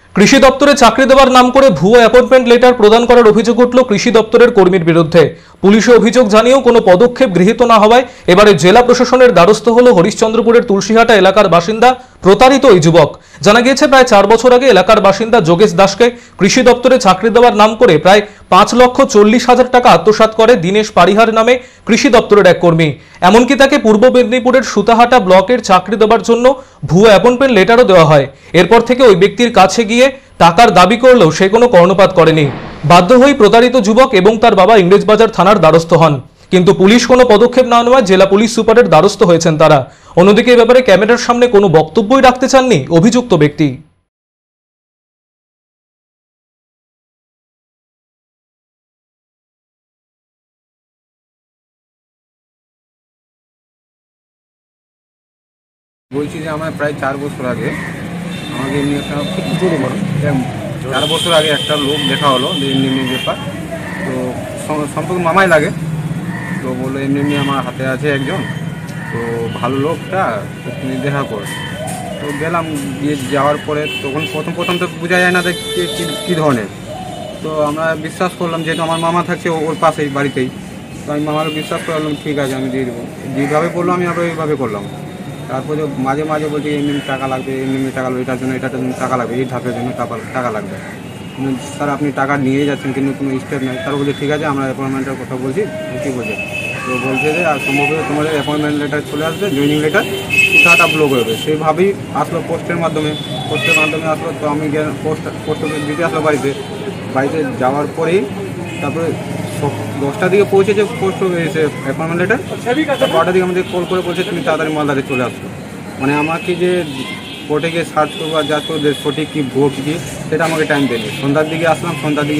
কৃষি দপ্তরে চাকরি দেওয়ার নাম করে ভুয়ো অ্যাপয়েন্টমেন্ট লেটার প্রদান করার অভিযোগ উঠল কৃষি দপ্তরের কর্মীর বিরুদ্ধে। পুলিশে অভিযোগ জানিয়েও কোনো পদক্ষেপ গৃহীত না হওয়ায় এবারে জেলা প্রশাসনের দ্বারস্থ হল হরিশ্চন্দ্রপুরের তুলসীহাটা এলাকার বাসিন্দা প্রতারিত ওই যুবক। জানা গিয়েছে, প্রায় 4 বছর আগে এলাকার বাসিন্দা যোগেশ দাসকে কৃষি দপ্তরে চাকরি দেওয়ার নাম করে প্রায় 5,40,000 টাকা আত্মসাৎ করে দীনেশ পারিহার নামে কৃষি দপ্তরের এক কর্মী। এমনকি তাকে পূর্ব মেদিনীপুরের সুতাহাটা ব্লকের চাকরি দেওয়ার জন্য ভুয়ো অ্যাপয়েন্টমেন্ট লেটারও দেওয়া হয়। এরপর থেকে ওই ব্যক্তির কাছে গিয়ে টাকার দাবি করলেও সে কোনো কর্ণপাত করেনি। বাধ্য হয়ে প্রতারিত যুবক এবং তার বাবা ইংরেজবাজার থানার দ্বারস্থ হন, কিন্তু পুলিশ কোনো পদক্ষেপ না নেওয়ায় জেলা পুলিশ সুপারের দ্বারস্থ হয়েছেন তারা। অন্যদিকে এ ব্যাপারে ক্যামেরার সামনে কোনো বক্তব্যই রাখতে চাননি অভিযুক্ত ব্যক্তি। বলছি যে আমার প্রায় 4 বছর আগে আমাকে এমনি একটা 4 বছর আগে একটা লোক দেখা হলো যে এমনি ব্যাপার, তো সম্পর্কে মামাই লাগে। তো বললো এমনি আমার হাতে আছে একজন, তো ভালো লোকটা, তো তুমি দেখা কর। তো গেলাম, গিয়ে যাওয়ার পরে তখন প্রথম তো বোঝা যায় না যে কী ধরনের। তো আমরা বিশ্বাস করলাম, যেহেতু আমার মামা থাকছে ওর পাশেই বাড়িতেই, তো আমি মামাকে বিশ্বাস করলাম ঠিক আছে আমি দিয়ে দেবো। যেভাবে বললো আমি আবার ওইভাবে করলাম। তারপরে মাঝে মাঝে বলছি এমনি টাকা লাগবে, এমনি টাকা লাগবে, এটার জন্য টাকা লাগবে, এই ধাপের জন্য টাকা লাগবে। স্যার আপনি টাকা নিয়ে যাচ্ছেন কিন্তু কোনো স্টেপ নেই। তারা বলছে ঠিক আছে আমরা অ্যাপয়েন্টমেন্টের কথা বলছি। কী বলছে? তো বলছে যে আর সম্ভবত তোমাদের অ্যাপয়েন্টমেন্ট লেটার চলে আসবে, জয়েনিং লেটার, টাকা ব্লক হবে। সেইভাবেই আসলো পোস্টের মাধ্যমে আসলো। তো আমি পোস্ট দিতে আসলো বাড়িতে যাওয়ার পরেই তারপরে 10টার দিকে পৌঁছেছে পোস্ট এসে অ্যাপয়েন্টমেন্ট লেটার। 12টার দিকে আমাদের কল করে বলছে তুমি তাড়াতাড়ি মালদাতে চলে আসলো। মানে আমাকে যে কোর্টে গিয়ে সার্চ করবো আর যা করবো সঠিক কী ভুয়ো কী সেটা আমাকে টাইম দেয়নি। সন্ধ্যার দিকে আসলাম, তো সন্ধ্যার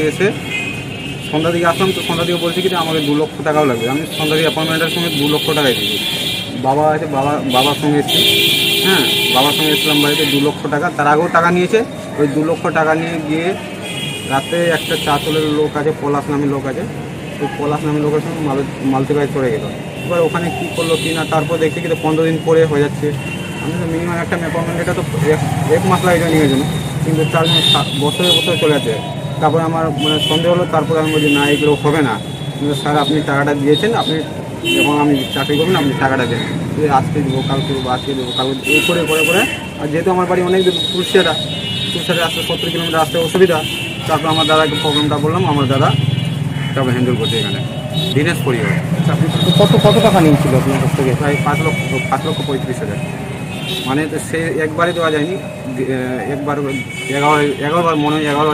দিকে বলছি কি আমাকে 2 লক্ষ টাকাও লাগবে। আমি সন্ধ্যার দিকে অ্যাপয়েন্টমেন্টের সঙ্গে 2 লক্ষ টাকাই দিয়েছি। বাবা আছে, বাবার সঙ্গে এসেছি, হ্যাঁ বাবার সঙ্গে এসেছিলাম বাড়িতে। 2 লক্ষ টাকা, তার আগেও টাকা নিয়েছে। ওই 2 লক্ষ টাকা নিয়ে গিয়ে রাতে একটা চাঁচলের লোক আছে, পলাশ নামে লোক আছে, ওই পলাশ নামে লোকের সঙ্গে মালতিবাই চলে গেল। এবার ওখানে কী করলো কি না, তারপর দেখছি কিন্তু 15 দিন পরে হয়ে যাচ্ছে। আমি তো মিনিমাম একটা অ্যাপয়েন্টমেন্ট এটা তো 1 মাস লাগে জয়েনিংয়ের জন্য, কিন্তু 4 বছরে চলে যাচ্ছে। তারপরে আমার মানে সন্দেহ হলো, তারপরে আমি বলছি না এগুলো হবে না, কিন্তু স্যার আপনি টাকাটা দিয়েছেন, আপনি যখন আমি চাকরি করবেন আপনি টাকাটা দেন, আজকে দেবো কালকে দেবো আজকে দেবো কালকে, এই করে আর যেহেতু আমার বাড়ি অনেক তুলসিয়াটা আসতে 70 কিলোমিটার আসতে অসুবিধা। তারপর আমার দাদাকে প্রবলেমটা বললাম, আমার দাদা তারপর হ্যান্ডেল করছে এখানে দীনেশ পরিবার। কত টাকা নিয়েছিল আপনার কাছ থেকে? প্রায় 5,35,000। মানে তো সে একবারে দেওয়া যায়নি, একবার 11বার মনে হয় 11বার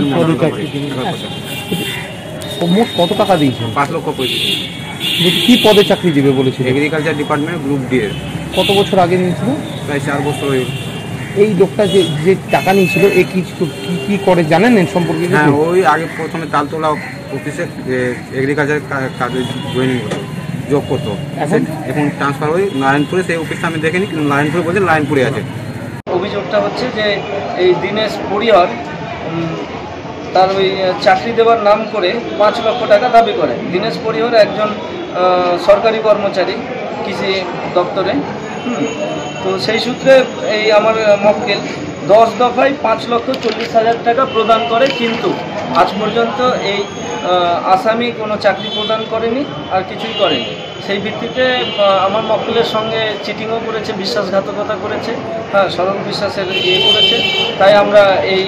মোট কত টাকা দিয়েছেন? 5,35,000। কি পদে চাকরি দিবে বলেছিল? এগ্রিকালচার ডিপার্টমেন্ট গ্রুপ ডি এর। কত বছর আগে নিয়েছিল? প্রায় 4 বছর। এই লোকটা যে টাকা নিয়েছিল এ কি করে জানেন এর সম্পর্কে? হ্যাঁ, ওই আগে প্রথমে তালতলা অফিসে এগ্রিকালচার কাজে জয়েনিং করতো, জব করতো। এখন ট্রান্সফার হয়ে নারায়ণপুরে, সেই অফিসটা আমি দেখিনি, কিন্তু নারায়ণপুরে বলছে নারায়ণপুরে আছে। অভিযোগটা হচ্ছে যে এই দীনেশ পরিহার তার ওই চাকরি দেওয়ার নাম করে 5 লক্ষ টাকা দাবি করে। দীনেশ পরিহার একজন সরকারি কর্মচারী কৃষি দপ্তরে। তো সেই সূত্রে এই আমার মক্কেল 10 দফায় 5,40,000 টাকা প্রদান করে, কিন্তু আজ পর্যন্ত এই আসামি কোনো চাকরি প্রদান করেনি, আর কিছুই করেনি। সেই ভিত্তিতে আমার মক্কেলের সঙ্গে চিটিংও করেছে, বিশ্বাসঘাতকতা করেছে, হ্যাঁ সরল বিশ্বাসের করেছে। তাই আমরা এই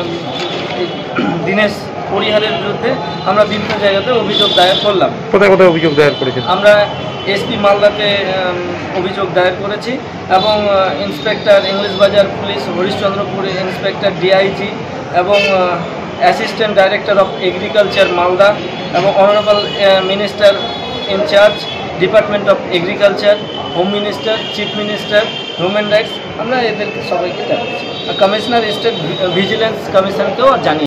দীনেশ পরিহারের বিরুদ্ধে আমরা বিভিন্ন জায়গাতে অভিযোগ দায়ের করলাম। কোথায় অভিযোগ দায়ের করেছেন? আমরা এসপি মালদাতে অভিযোগ দায়ের করেছি, এবং inspector Englishbazar police Harishchandrapur inspector DIG এবং assistant director of agriculture Malda এবং honourable minister in charge department of agriculture, home minister, chief minister, human rights, আমরা এদেরকে সবাইকে জানিয়েছি। কমিশনার স্টেট ভিজিলেন্স কমিশনকেও জানিয়েছি।